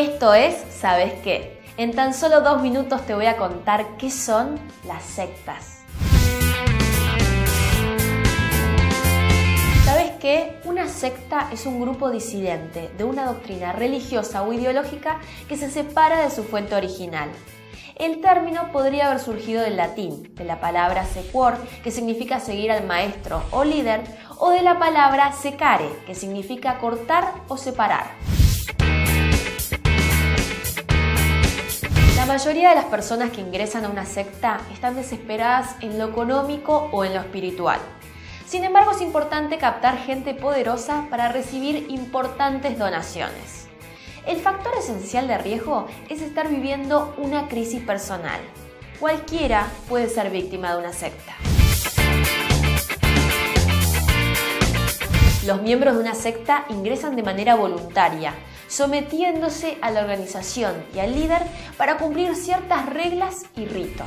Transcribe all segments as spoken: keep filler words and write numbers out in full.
Esto es ¿Sabes qué? En tan solo dos minutos te voy a contar qué son las sectas. ¿Sabes qué? Una secta es un grupo disidente de una doctrina religiosa o ideológica que se separa de su fuente original. El término podría haber surgido del latín, de la palabra sequor, que significa seguir al maestro o líder, o de la palabra secare, que significa cortar o separar. La mayoría de las personas que ingresan a una secta están desesperadas en lo económico o en lo espiritual. Sin embargo, es importante captar gente poderosa para recibir importantes donaciones. El factor esencial de riesgo es estar viviendo una crisis personal. Cualquiera puede ser víctima de una secta. Los miembros de una secta ingresan de manera voluntaria, sometiéndose a la organización y al líder para cumplir ciertas reglas y ritos.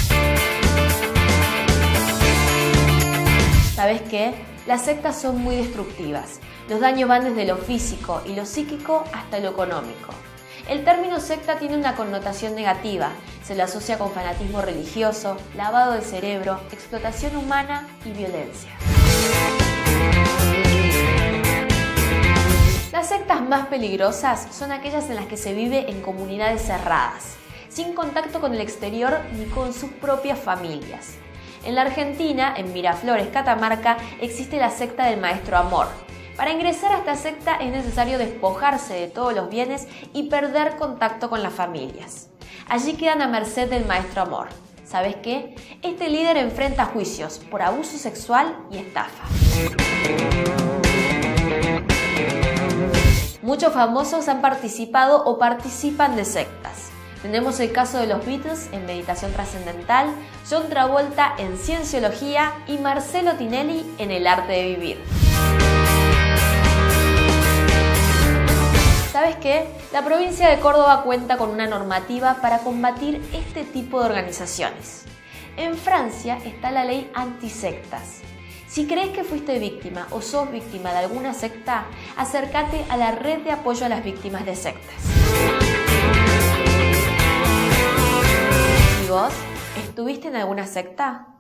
¿Sabes qué? Las sectas son muy destructivas. Los daños van desde lo físico y lo psíquico hasta lo económico. El término secta tiene una connotación negativa. Se lo asocia con fanatismo religioso, lavado de cerebro, explotación humana y violencia. Las sectas más peligrosas son aquellas en las que se vive en comunidades cerradas, sin contacto con el exterior ni con sus propias familias. En la Argentina, en Miraflores, Catamarca, existe la secta del Maestro Amor. Para ingresar a esta secta es necesario despojarse de todos los bienes y perder contacto con las familias. Allí quedan a merced del Maestro Amor. ¿Sabes qué? Este líder enfrenta juicios por abuso sexual y estafa. Muchos famosos han participado o participan de sectas. Tenemos el caso de los Beatles en Meditación Trascendental, John Travolta en Cienciología y Marcelo Tinelli en El Arte de Vivir. ¿Sabes qué? La provincia de Córdoba cuenta con una normativa para combatir este tipo de organizaciones. En Francia está la ley antisectas. Si crees que fuiste víctima o sos víctima de alguna secta, acércate a la red de apoyo a las víctimas de sectas. ¿Y vos? ¿Estuviste en alguna secta?